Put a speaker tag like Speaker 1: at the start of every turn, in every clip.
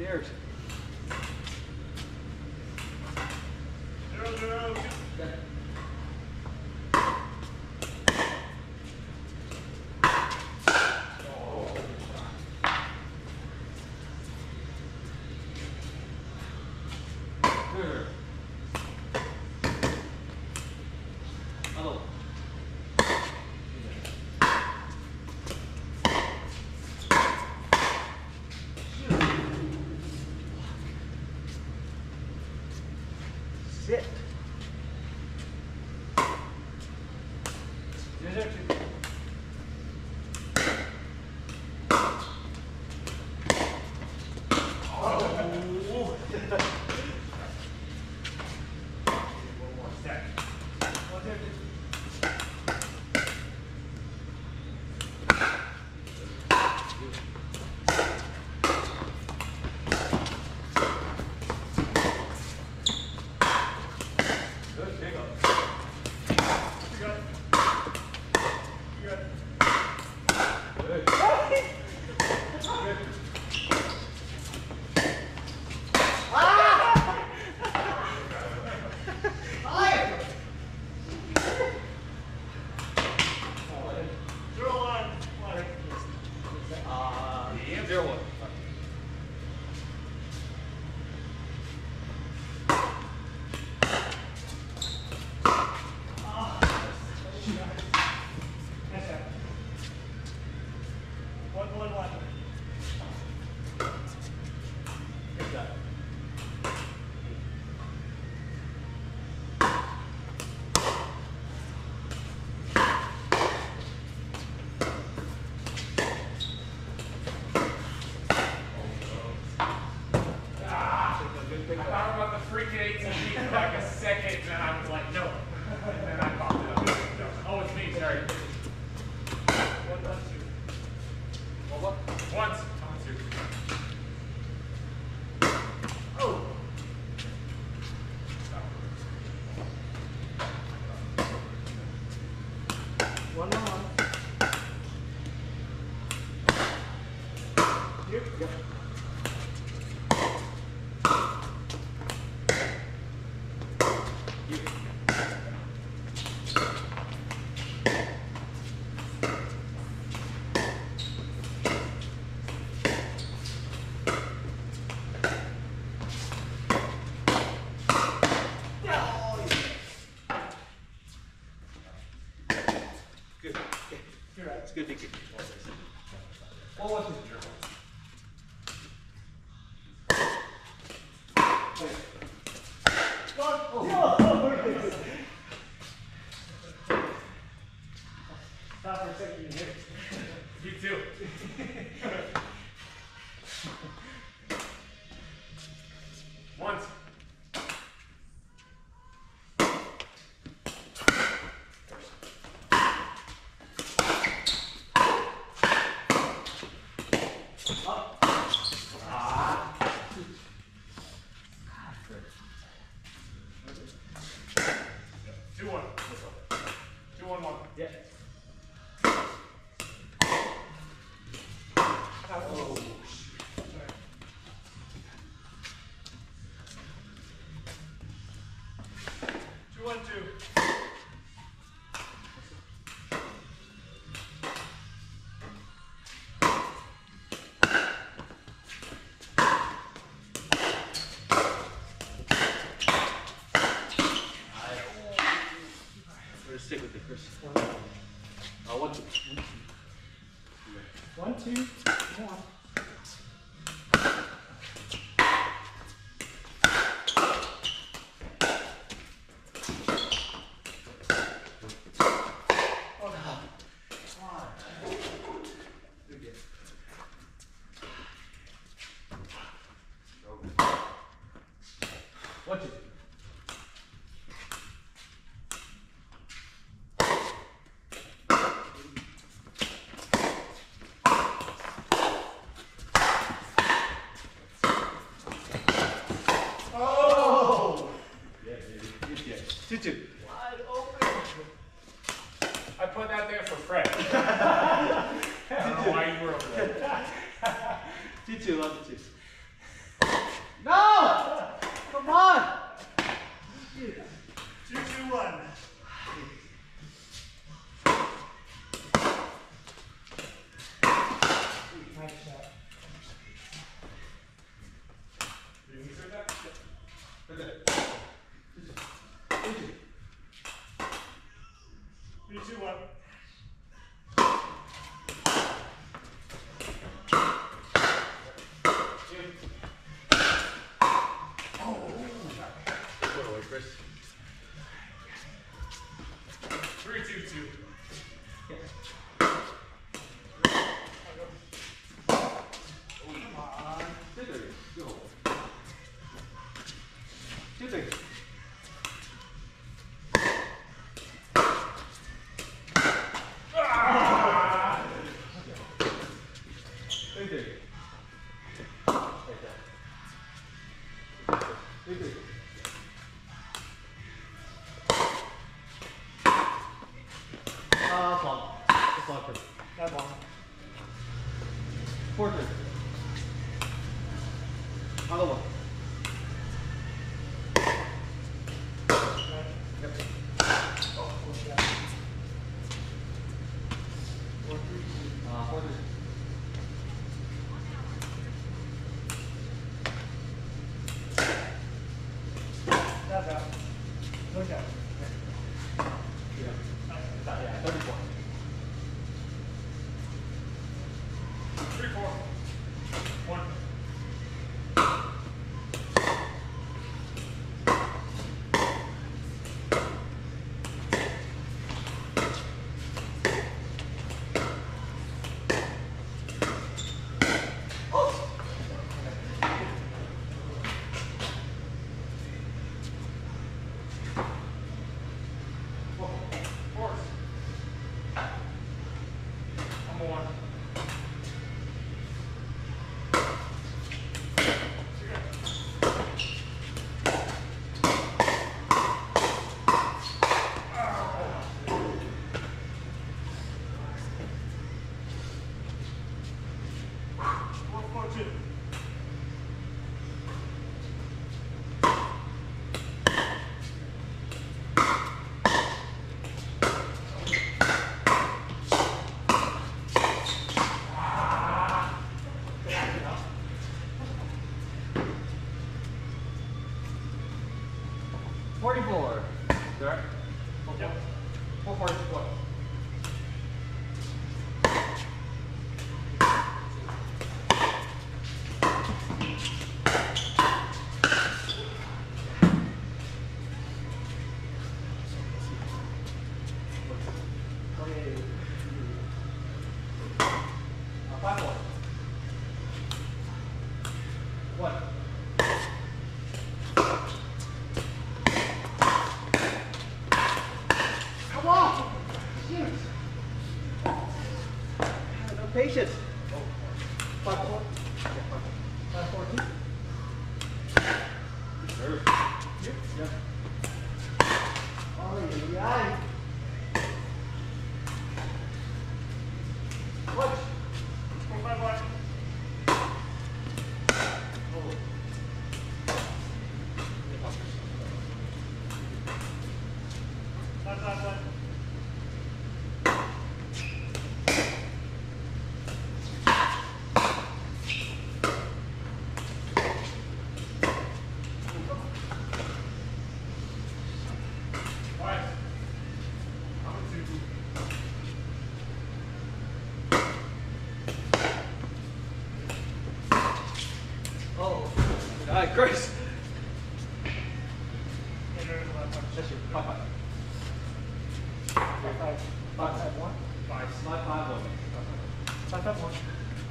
Speaker 1: dares.
Speaker 2: 0, 0, 2.
Speaker 1: Okay. Sit. 0, 0, 2.
Speaker 2: I thought about the freaking 18 feet for like a second, and then I was like, no. And then I popped it up. No. Oh, it's me, sorry. 1, 2. What? Once. 1, 2. Oh. Stop.
Speaker 1: 1 more. Here. Yep. Good. Okay. You're right. It's good to get. 1, 1, 2. Stop for a second, you hit it.
Speaker 2: You too. Once.
Speaker 1: Up.
Speaker 2: 2, 1. 2, 1, 1.
Speaker 1: Yeah. Oh.
Speaker 2: 2, 1, 2.
Speaker 1: Stick with it, Chris. 1, 2. 1, 2. Come on. What you do? Oh! Yeah, baby. Good. 2, 2. Wide open.
Speaker 2: I put that there for Fred. I don't know why you were over there.
Speaker 1: 2, 2. Love the 2.
Speaker 2: 3, 2, 1.
Speaker 1: Chris.
Speaker 2: 3, 2, 2.
Speaker 1: Yeah. Come on. 2, 3. Go. 2, 3.
Speaker 2: Ah!
Speaker 1: 3, 3. Right there. 3, 3. That's long. That's long, Chris.
Speaker 2: That's long.
Speaker 1: 4, 3. Other one. Yep. Oh, 4, 3.
Speaker 2: That's out. Look out.
Speaker 1: Yeah, 34.
Speaker 2: 3, 4. 1.
Speaker 1: There. 4, 4, 4. Patience. 5, 4. 5, 4, 2. Sure. Yep. Yep. Oh, yeah. Watch.
Speaker 2: 4, 5, 1.
Speaker 1: Oh.
Speaker 2: 5, 5, 1.
Speaker 1: Oh. All right, Chris.
Speaker 2: That's
Speaker 1: your 5, 5.
Speaker 2: 5, 5, 5, 1. 5,
Speaker 1: 5, 5, 1.
Speaker 2: 5, 5, 1.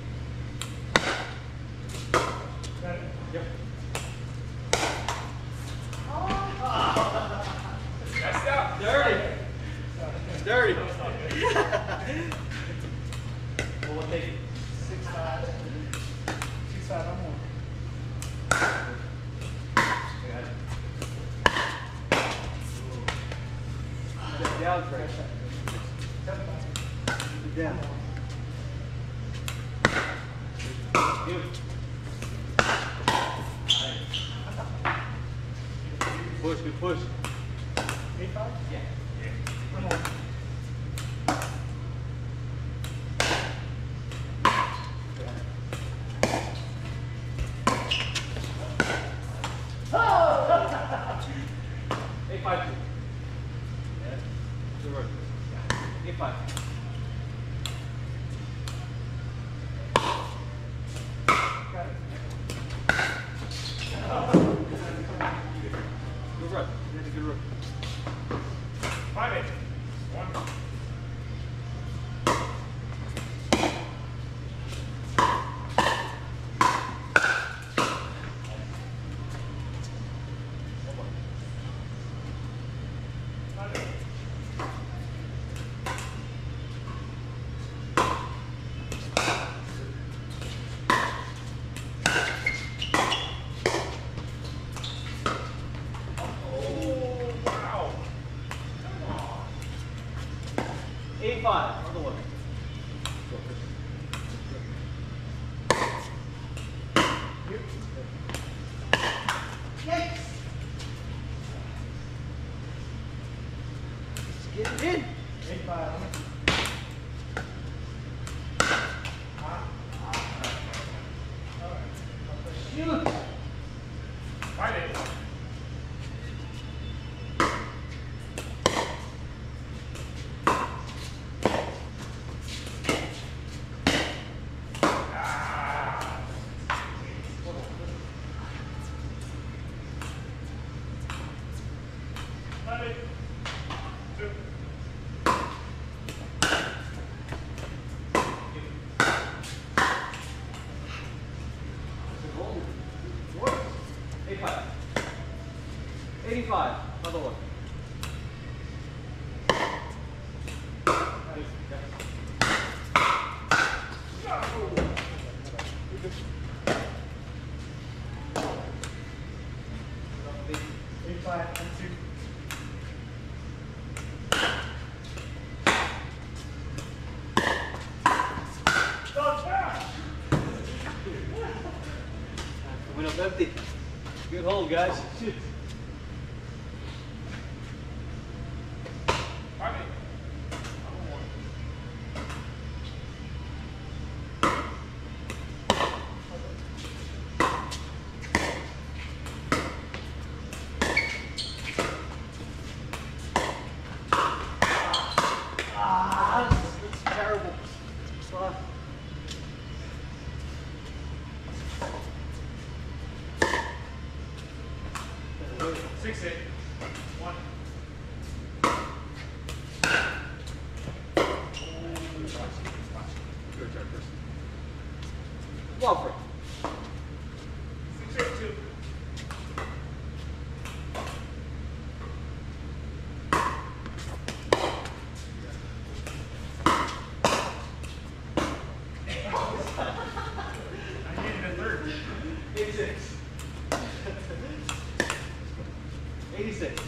Speaker 2: Got it?
Speaker 1: Yep.
Speaker 2: Messed up.
Speaker 1: Dirty. Dirty.
Speaker 2: That's not good.
Speaker 1: Well, we'll take it.
Speaker 2: 6, 5. 6, 5, I'm on.
Speaker 1: Down, Chris.
Speaker 2: 7, 5.
Speaker 1: Down. Good. Push, good push.
Speaker 2: 8, 5?
Speaker 1: Yeah.
Speaker 2: I'm on.
Speaker 1: Hey, 5, 2. Yeah. Good work. 8-5. Good run. You had a good run.
Speaker 2: 5-8. 1.
Speaker 1: Five, other one. Yikes! Get it in.
Speaker 2: 8-5.
Speaker 1: Shoot.
Speaker 2: 5-8.
Speaker 1: What? 8-5. 85, other one. Coming up empty. Good hold, guys. Shoot. That's terrible.
Speaker 2: 6-8. 1.
Speaker 1: Your turn first. Walford.
Speaker 2: 6-8-2. I needed a third.
Speaker 1: 86. 86.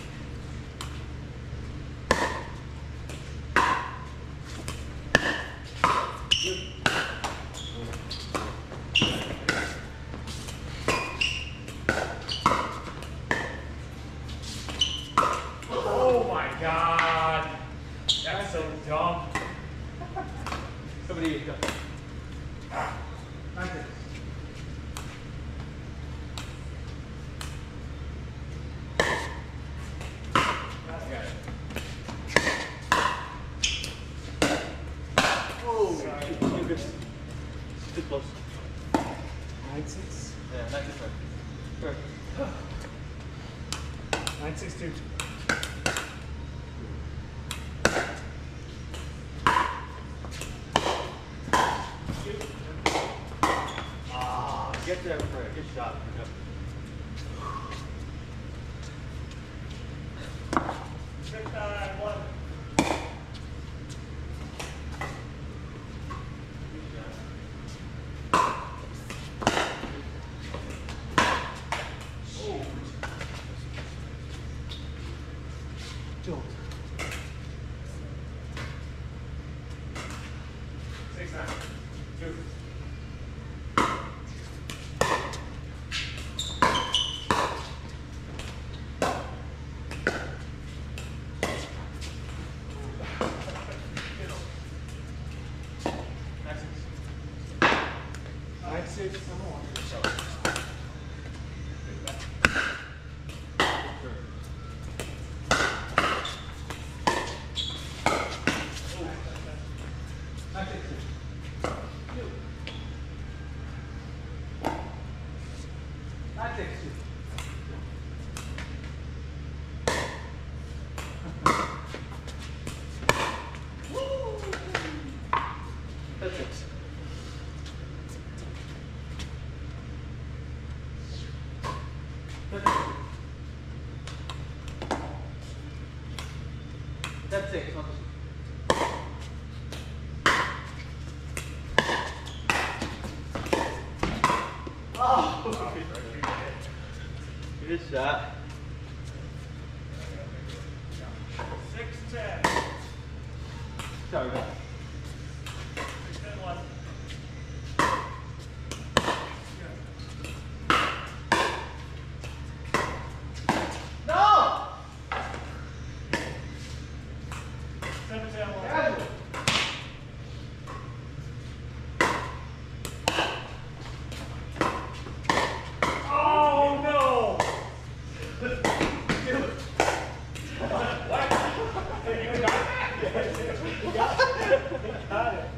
Speaker 2: Oh my God. That's so dumb.
Speaker 1: Somebody go. Oh, you're good. Too close.
Speaker 2: 9-6.
Speaker 1: Yeah, 96 right. Perfect.
Speaker 2: 9-6-2.
Speaker 1: Get there, Fred. Good shot. Yep.
Speaker 2: 6-9-1.
Speaker 1: Jolt.
Speaker 2: 6-9-2.
Speaker 1: That's it. That's it. That's it. That's it. Oh! Good shot.
Speaker 2: 6-10.
Speaker 1: Sorry, man.
Speaker 2: 6-10 left.
Speaker 1: No!
Speaker 2: 7-10 left.
Speaker 1: Casual.
Speaker 2: Oh no!
Speaker 1: Got it.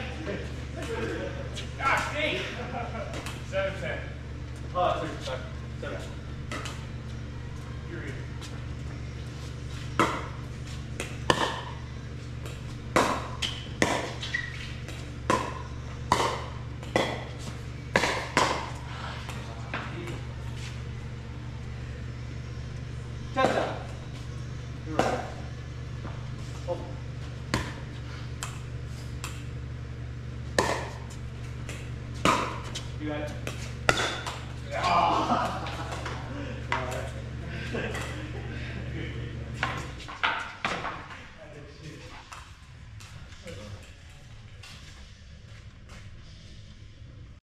Speaker 2: Gosh, Steve! 7-10.
Speaker 1: Oh, sorry. Sorry.
Speaker 2: Period.
Speaker 1: Cha-cha. You're right. Oh. You got it.
Speaker 2: Ah!